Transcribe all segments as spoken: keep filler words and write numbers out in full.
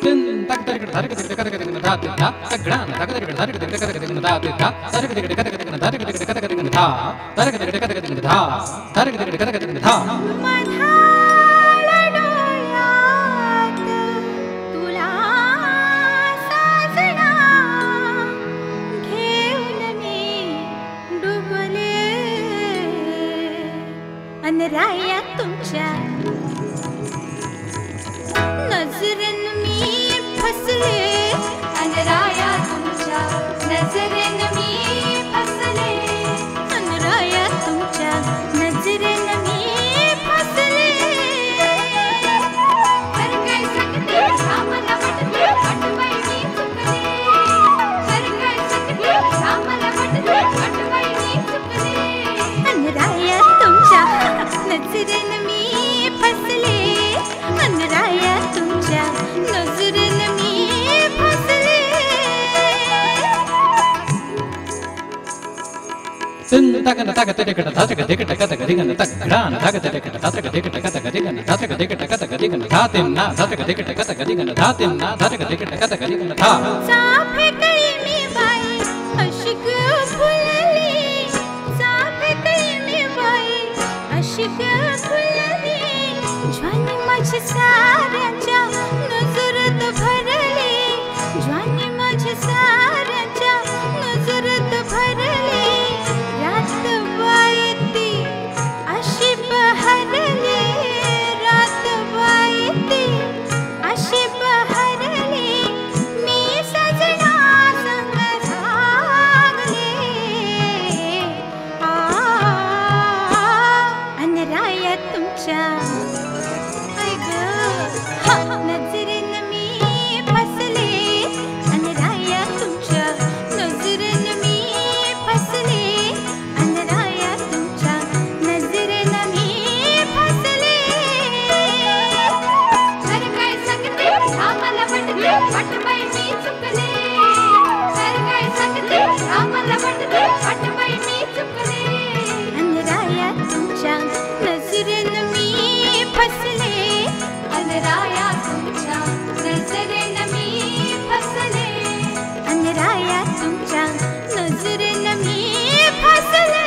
राया तुमच्या नजरेन मी फसले अन राया तुमच्या नजरेन मी फसले अन राया तुमच्या नजरेन मी फसले हर काय सांगते आम्हाला वाटते आठवाई मी चुकले हर काय सांगते आम्हाला वाटते आठवाई मी चुकले अन राया तुमच्या नजरेन मी फसले अन राया तुमच्या नजरेन मी फसले Tin takana taka tikata taka tikata kata gadingana takgrana taka tikata taka tikata kata gadingana taka tikata kata gadingana dhatinna taka tikata kata gadingana dhatinna taka tikata kata gadingana dha साफे कळी मी बाई अशिक फुलली साफे कळी me by अशिक fully ज्वानी माझ्या साऱ्याच्या नजरेत भरली ज्वानी माझ्या साऱ्याच्या नजरेत भरली रात वाईती अशी बहरली रात वाईती अशी बहरली मी सजना संग जागले आ अन राया तुमच्या ऐ ग नजरेन मी फसले अन राया तुमच्या नजरेन मी फसले अन राया तुमच्या नजरेन मी फसले हर काय सांगते आम्हाला वाटते आठवाई मी चुकले हर काय सांगते आम्हाला वाटते आठवाई मी चुकले अन राया तुमच्या नजरेन मी फसले अन राया तुमच्या नजरेन मी फसले अन राया तुमच्या नजरेन मी फसले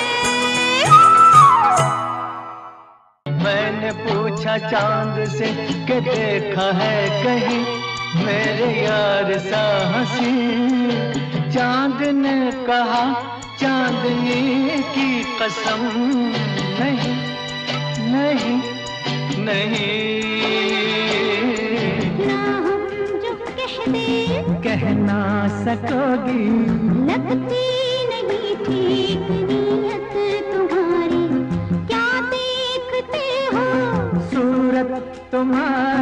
मैंने पूछा चांद से कि देखा है कहीं मेरे यार सा हंसी चांद ने कहा चांदनी की कसम नहीं नहीं नहीं ना हम जो कह दे कह ना सकोगी लगती नहीं ठीक नीयत तुम्हारी क्या देखते हो सूरत तुम्हारी